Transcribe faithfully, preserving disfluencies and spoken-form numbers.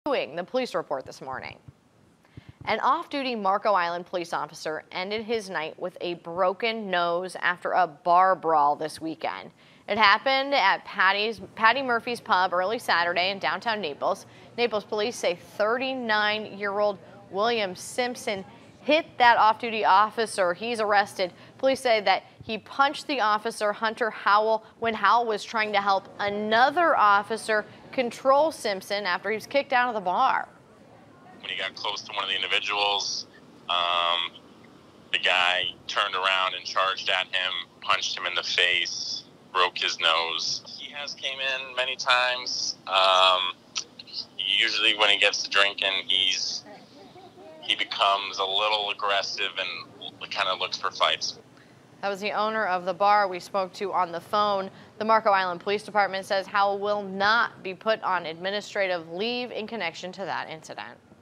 The police report this morning. An off-duty Marco Island police officer ended his night with a broken nose after a bar brawl this weekend. It happened at Patty's, Patty Murphy's Pub early Saturday in downtown Naples. Naples police say thirty-nine-year-old William Simpson hit that off-duty officer. He's arrested. Police say that he punched the officer, Hunter Howell, when Howell was trying to help another officer control Simpson after he was kicked out of the bar. When he got close to one of the individuals, um, the guy turned around and charged at him, punched him in the face, broke his nose. He has came in many times. Um, usually when he gets to drinking, he's he becomes a little aggressive and kind of looks for fights. That was the owner of the bar we spoke to on the phone. The Marco Island Police Department says Howell will not be put on administrative leave in connection to that incident.